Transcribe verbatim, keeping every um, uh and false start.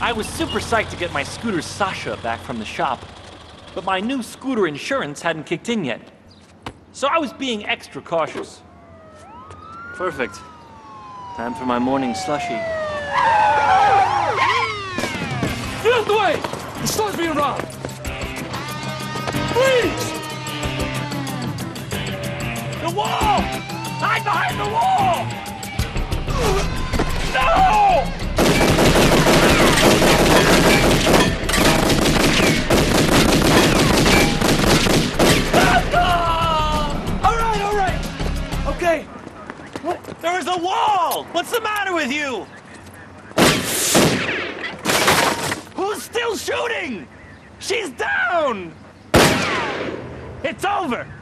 I was super psyched to get my scooter Sasha back from the shop, but my new scooter insurance hadn't kicked in yet. So I was being extra cautious. Perfect. Time for my morning slushie. Get out the way! The store's being robbed! Please! The wall! Hide behind the wall! No! All right, all right. Okay. What? There is a wall! What's the matter with you? Who's still shooting? She's down! It's over!